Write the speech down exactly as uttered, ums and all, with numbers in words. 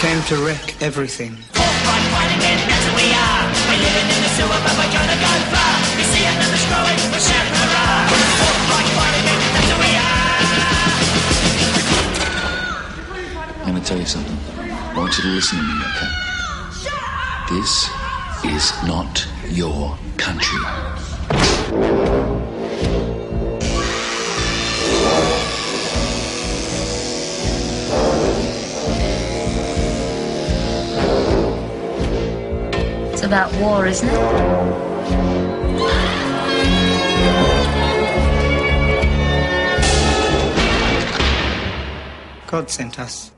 came to wreck everything. Forthright fighting men, that's who we are. We're living in the sewer, but we're gonna go far. We see it and destroy it, we'll shout hurrah. Forthright fighting men, that's who we are. I'm gonna tell you something. I want you to listen to me, okay? This is not your country. It's about war, isn't it? God sent us.